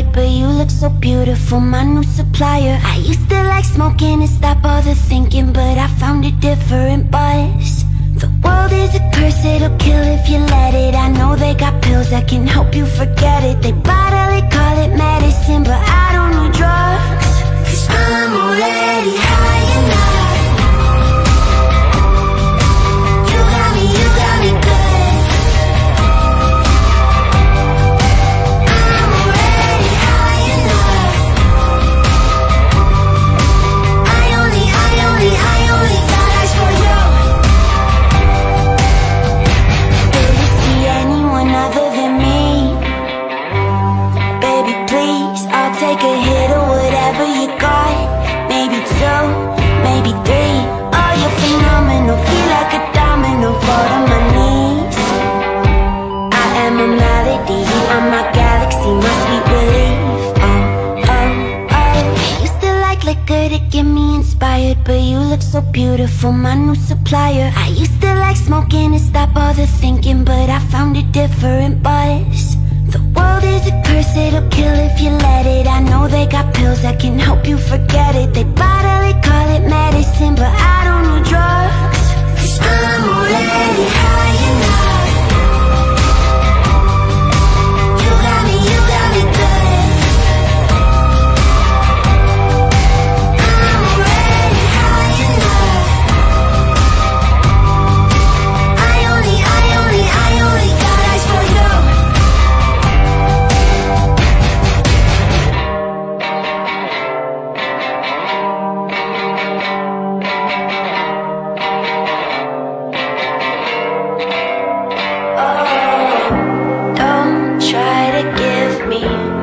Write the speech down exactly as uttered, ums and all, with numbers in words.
inspired, but you look so beautiful, my new supplier. I used to like smoking to stop all the thinking, but I found a different buzz. The world is a curse, it'll kill if you let it. I know they got pills that can help you forget it. They bottle it, call it medicine, but I don't need drugs, 'cause I'm already high enough. You got me, you got me good. I'm already high enough. I only, I only, I only got eyes for you. Other than me, baby, please, I'll take a hit of whatever you got. Maybe two, maybe three. Oh, you're phenomenal, feel like a domino, fall to my knees. I am a melody, you are my galaxy, my sweet relief. Oh, oh, oh. Used to like liquor to get me inspired, but you look so beautiful, my new supplier. I used to like smoking to stop all the thinking, but I found a different buzz. The world is a curse, it'll kill if you let it. I know they got pills that can help you forget it. They bottle it, call it medicine, but I don't need drugs, 'cause I'm already high enough. You got me, you got me good. I'm already high enough. I only, I only, I only got eyes for you. Oh, don't try to give me